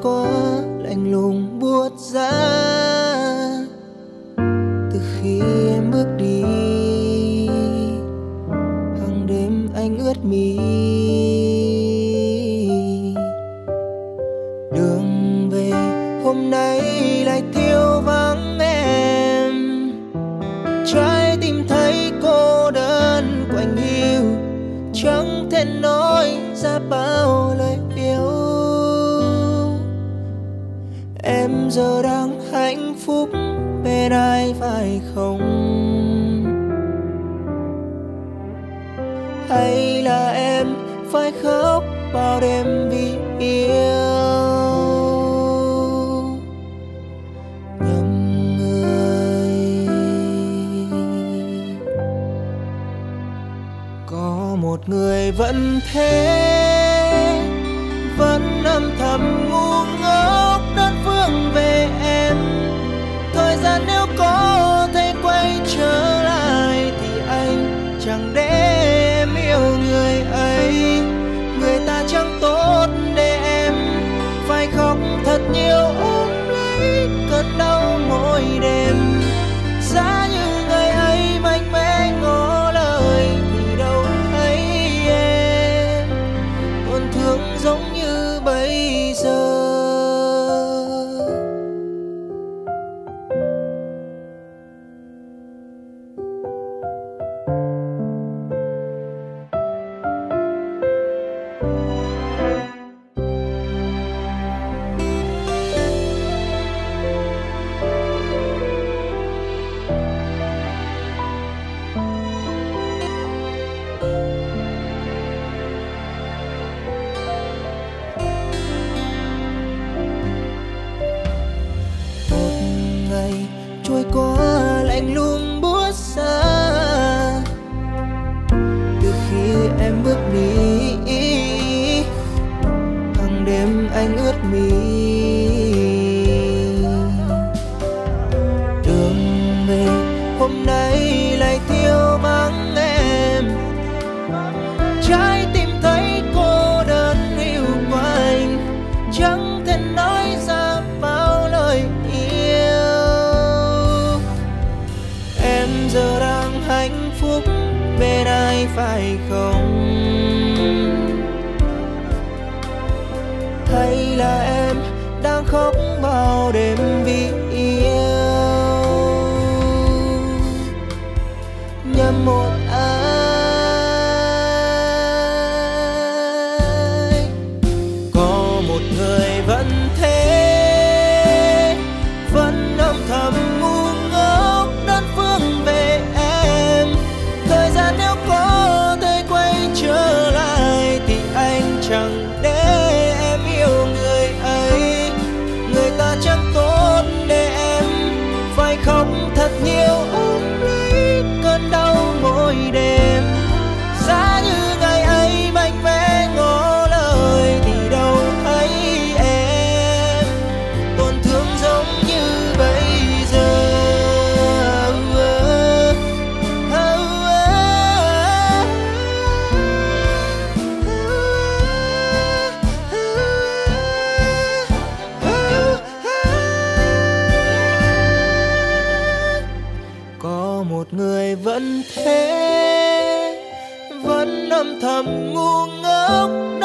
qua lạnh lùng buốt giá. Từ khi em bước đi, hàng đêm anh ướt mi. Đường về hôm nay lại thiếu vắng em, trái tim thấy cô đơn quạnh hiu, chẳng thể nói ra bao lời yêu. Em giờ đang hạnh phúc bên ai phải không? Hay là em phải khóc bao đêm vì yêu? Nhầm người. Có một người vẫn thế, vẫn âm thầm ngu ngốc đơn phương về em. Thời gian nếu có thể quay trở lại thì anh chẳng để em yêu người ấy. Người ta chẳng tốt để em phải khóc thật nhiều ôm lấy cơn đau mỗi đêm. Giá như ngày ấy mạnh mẽ ngỏ lời thì đâu thấy em tổn thương giống như bây giờ. Trôi qua lạnh lùng buốt xa. Từ khi em bước đi, hàng đêm anh ướt mi. Đường về hôm nay lại thiếu vắng em, trái tim thấy cô đơn hiu quạnh, chẳng thể nói ra bao lời giờ đang hạnh phúc bên ai phải không? Hay là em đang khóc bao đêm vì yêu? Nhầm một ai. Có một người vẫn thế, vẫn âm thầm ngu ngốc đơn phương về em. Thời gian nếu có thể quay trở lại thì anh chẳng để em yêu người ấy. Người ta chẳng tốt để em phải khóc thật nhiều ôm lấy cơn đau mỗi đêm. Giá như ngày ấy mạnh mẽ ngỏ lời thì đâu thấy em tổn thương giống như bây giờ. Có một người vẫn thế, vẫn âm thầm ngu ngốc